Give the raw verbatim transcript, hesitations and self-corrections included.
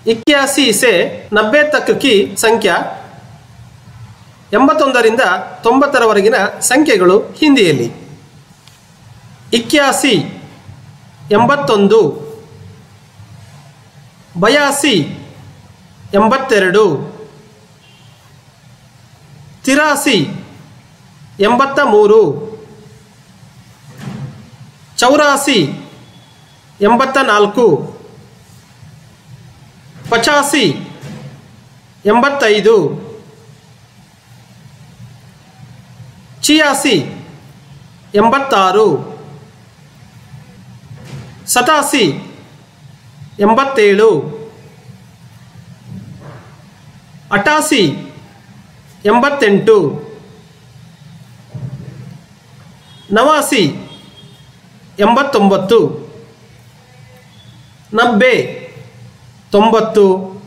इक्यासी से नब्बे तक की संख्या ಎಂಬತ್ತೊಂದರಿಂದ ತೊಂಬತ್ತರವರೆಗಿನ ಸಂಖ್ಯೆಗಳು ಹಿಂದಿಯಲ್ಲಿ. ಇಕ್ಯಾಸಿ ಎಂಬತ್ತೊಂದು, ಬಯಾಸಿ ಎಂಬತ್ತೆರಡು, ತಿರಾಸಿ ಎಂಬತ್ತ ಮೂರು, ಚೌರಾಸಿ ಎಂಬತ್ತ ನಾಲ್ಕು, ಪಚಾಸಿ ಎಂಬತ್ತೈದು, छियासी ಎಂಬತ್ತಾರು, सतासी ಎಂಬತ್ತೇಳು, अठासी ಎಂಬತ್ತೆಂಟು, नवासी ಎಂಬತ್ತೊಂಬತ್ತು, नब्बे ತೊಂಬತ್ತು,